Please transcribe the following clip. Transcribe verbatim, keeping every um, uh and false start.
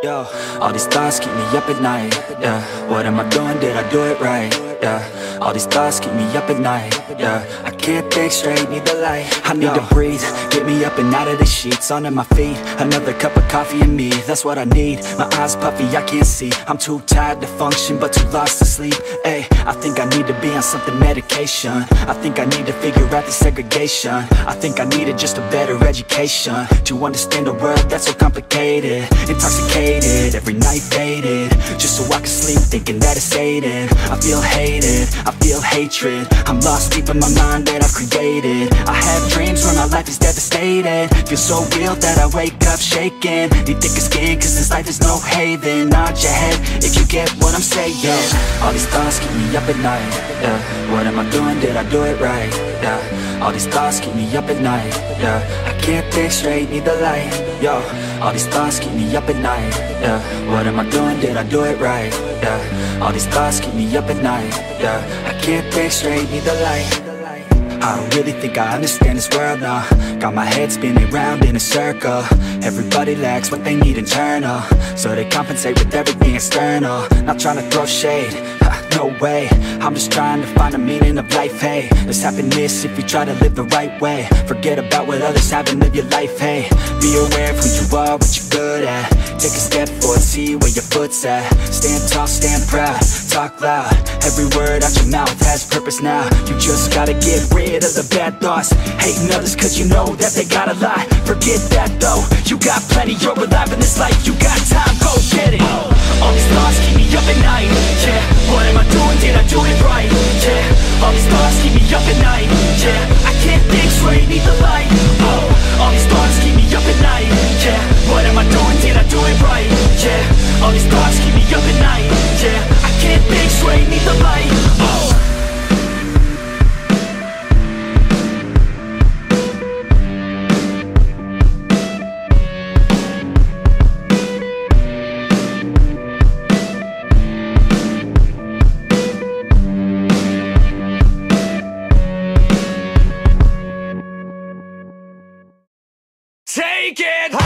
Yo, all these thoughts keep me up at night. Yeah, what am I doing? Did I do it right? Yeah, all these thoughts keep me up at night. Yeah, I can't think straight, need the light. I need Yo. to breathe, get me up and out of the sheets, onto my feet. Another cup of coffee and me, that's what I need. My eyes puffy, I can't see. I'm too tired to function, but too lost to sleep. Ay, I think I need to be on something medication. I think I need to figure out the segregation. I think I needed just a better education to understand a world that's so complicated. Intoxicated, every night faded, just so I can sleep thinking that it's sated. I feel hated, I feel hatred. I'm lost deep in my mind that I've created. I have dreams where my life is devastated. Feel so real that I wake up shaking. Need thicker skin cause this life is no haven. Nod your head if you get what I'm saying. All these thoughts keep me up at night. Yeah, what am I doing? Did I do it right? Yeah, all these thoughts keep me up at night. Yeah, I can't think straight, need the light. Yo, all these thoughts keep me up at night. Yeah, what am I doing? Did I do it right? Yeah, all these thoughts keep me up at night. Yeah, I can't think straight, need the light. I don't really think I understand this world now. Got my head spinning round in a circle. Everybody lacks what they need internal, so they compensate with everything external. Not trying to throw shade, no way. I'm just trying to find the meaning of life, hey. There's happiness if you try to live the right way. Forget about what others have and live your life, hey. Be aware of who you are, what you're good at. Take a step forward, see where your foot's at. Stand tall, stand proud, talk loud. Every word out your mouth has purpose now. You just gotta get rid of the bad thoughts. Hating others cause you know that they gotta lie. Forget that though, you got plenty, you're alive in this life. You got time, go get it. All these thoughts keep me up at night. Yeah, what am I doing? Did I do it right? Yeah, all these thoughts keep me up at night. Yeah, I can't think straight, need the light. Oh, all these thoughts keep me up at night. Yeah, what am I doing? Did I do it right? Yeah, all these thoughts keep me up at night. Yeah, I can't think straight, need the light. Oh. Take it home.